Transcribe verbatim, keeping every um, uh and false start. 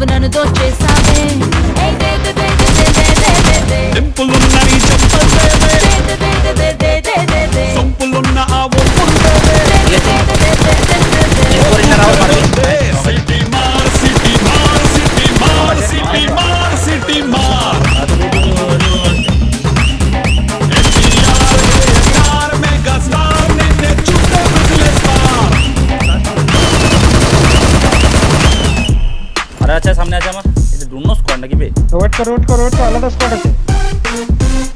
నువ్వు నన్ను దోచేసావే ఏయ్ దే దే దే దే దే దే దే టెంపులున్నాయి చెప్పలేవే దే దే దే దే దే దే దే సొంపులున్న ఆ ఒప్పుండేవే సిటీ మార్ సిటీ మార్ సిటీ మార్ సిటీ మార్ సిటీ మార్ ఎన్టీఆర్ మెగా స్టార్ నిన్నే చూస్తే వదిలేస్తా अरे अच्छा सामने आ जा मत इधर ढूंढो स्क्वाड ना कि बे रोड को रोड को रोड को अलग स्क्वाड है